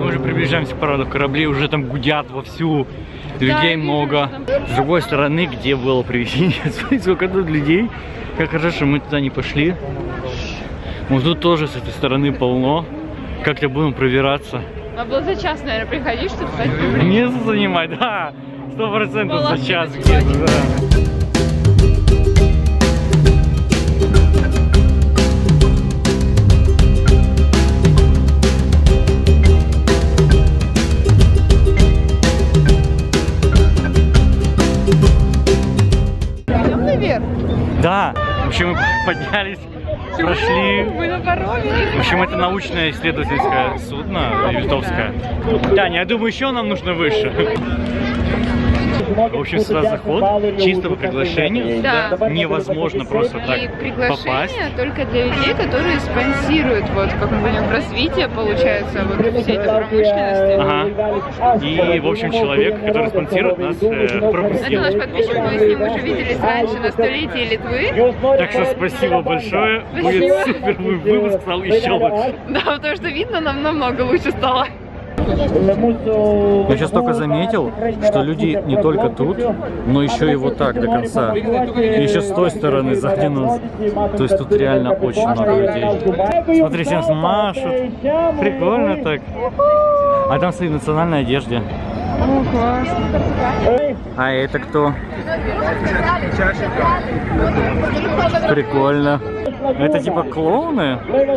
Мы уже приближаемся к параду кораблей, уже там гудят вовсю, людей много. С другой стороны, где было привезение, смотрите, сколько тут людей. Как хорошо, что мы туда не пошли. Вот тут тоже с этой стороны полно. Как-то будем пробираться. Надо было за час, наверное, приходить, чтобы стать публикой. Место занимать, да. 100% за час где-то, да. Идем наверх? Да. В общем, мы поднялись, прошли. Мы на пароме. В общем, это научное исследовательское судно Вильтовское. Да, я думаю, еще нам нужно выше. В общем, сюда заход чисто по приглашению. Да. Невозможно просто так И попасть. приглашение только для людей, которые спонсируют, вот как мы будем в развитии, получается, вот всей этой промышленности. Ага. И, в общем, человек, который спонсирует нас, пропустил. Это наш подписчик, мы с ним уже виделись раньше на столетии Литвы. Так что спасибо большое. Будет супер, выпуск стал еще лучше. Да, потому что видно нам намного лучше стало. Я сейчас только заметил, что люди не только тут, но еще и вот так до конца. И еще с той стороны сзади нас. То есть тут реально очень много людей. Смотри, сейчас машут. Прикольно так. А там стоит в национальной одежде. О, классно. А это кто? Прикольно. Это типа клоуны?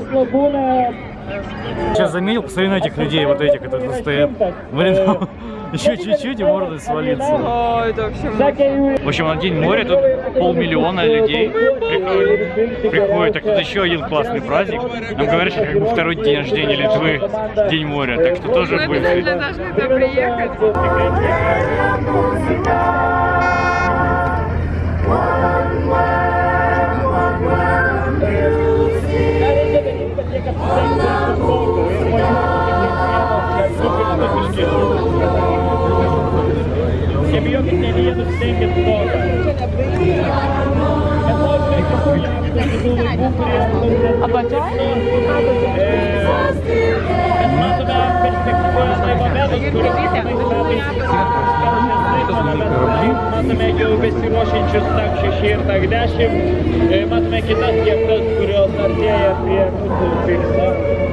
Сейчас заметил, посмотри на этих людей, вот этих, которые тут стоят. Блин, еще чуть-чуть и можно свалиться. О, это вообще мощно. В общем, на День моря тут 500 000 людей приходит. Так тут еще один классный праздник. Нам говорят, что как бы второй день рождения Литвы, День моря. Так что тоже Мы будет. обязательно должны туда приехать. А потом? Matome jau besiruošiančius tapšiai ir tak 10. Matome kitas jėgas, kurios artėja prie mūsų tikslo.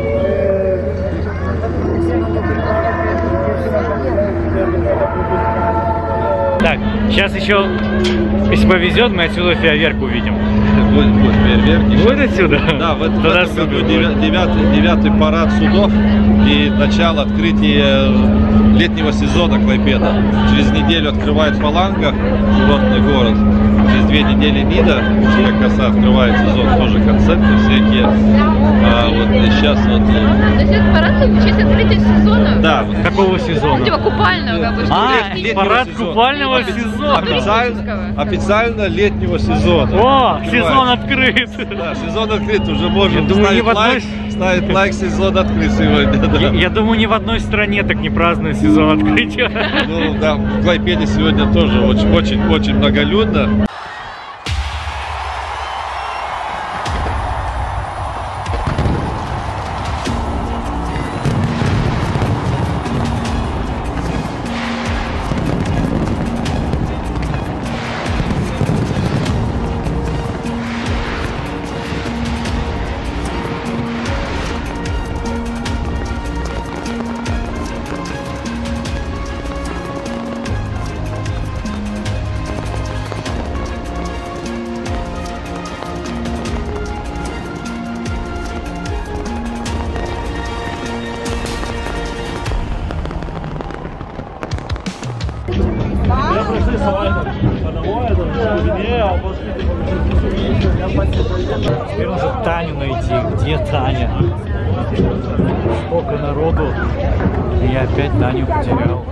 Так, сейчас еще, если повезет, мы отсюда фейерверк увидим. Будет фейерверк. Будет отсюда? Да, в этом Тогда году супер. девятый парад судов и начало открытия летнего сезона Клайпеда. Через неделю открывает Фаланга, курортный город. Через 2 недели Нида, как коса, открывает сезон, тоже концерты всякие. А вот сейчас вот... То есть это парад в честь открытия сезона? Да. Какого сезона? Типа купального, как бы, что парад сезона. купального сезона. Официально летнего сезона. О, Открывает. сезон открыт. Да, сезон открыт, уже можно Я думаю, ставить ни в одной- лайк, ставить лайк, сезон открыт сегодня. Да. Я думаю, ни в одной стране так не празднуют сезон открытия. Ну да, в Клайпеде сегодня тоже очень многолюдно. Теперь нужно Таню найти. Где Таня? Сколько народу. И я опять Таню потерял.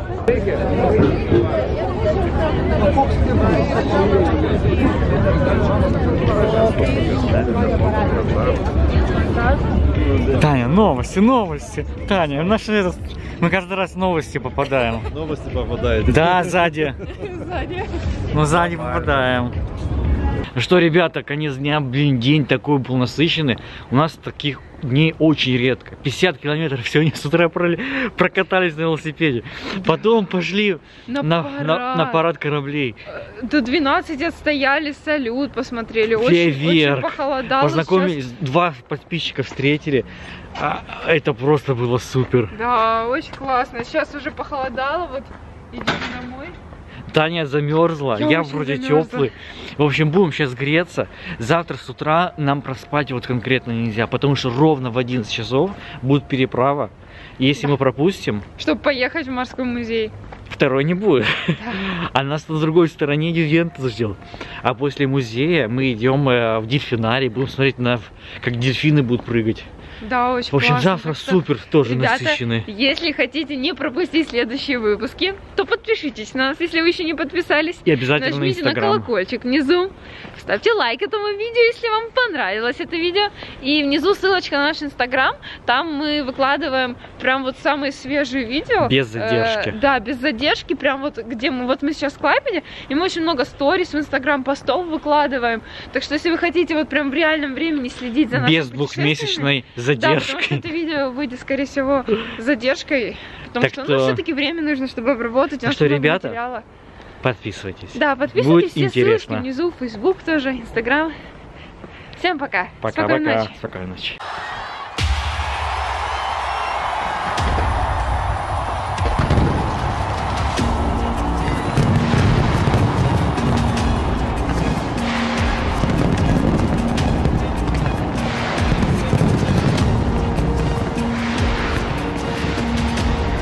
Таня, новости. Таня, мы каждый раз в новости попадаем. Новости попадают. Да, сзади. Ну, сзади попадаем. Что, ребята, конец дня, блин, день такой был насыщенный. У нас таких дней очень редко. 50 километров сегодня с утра прокатались на велосипеде. Потом пошли на парад кораблей. До 12 отстояли, салют посмотрели. Фейерверк. Очень похолодало. Познакомились, сейчас 2 подписчика встретили. Это просто было супер. Да, очень классно. Сейчас уже похолодало, вот идем домой. Таня замерзла, я вроде теплый. В общем, будем сейчас греться. Завтра с утра нам проспать вот конкретно нельзя, потому что ровно в 11 часов будет переправа. Если мы пропустим... Чтобы поехать в морской музей. Второй не будет. Да. А нас на другой стороне Ювентус ждет. А после музея мы идем в дельфинарий, будем смотреть, как дельфины будут прыгать. Да, очень В общем, классно. завтра супер тоже Ребята, насыщенный. если хотите не пропустить следующие выпуски, то подпишитесь на нас, если вы еще не подписались. И обязательно нажмите на колокольчик внизу. Ставьте лайк этому видео, если вам понравилось это видео. И внизу ссылочка на наш инстаграм. Там мы выкладываем прям вот самые свежие видео. Без задержки. Да, без задержки. Прям вот где мы сейчас в Клайпеде. И мы очень много сторис в инстаграм постов выкладываем. Так что если вы хотите вот прям в реальном времени следить за нашими без двухмесячной задержки. Да, потому что это видео выйдет, скорее всего, с задержкой. Потому Так что все-таки время нужно, чтобы обработать. Так что, ребята, подписывайтесь. Да, подписывайтесь. Будет все интересно. ссылочки внизу, Facebook тоже, Instagram. Всем пока. Пока-пока. Спокойной ночи.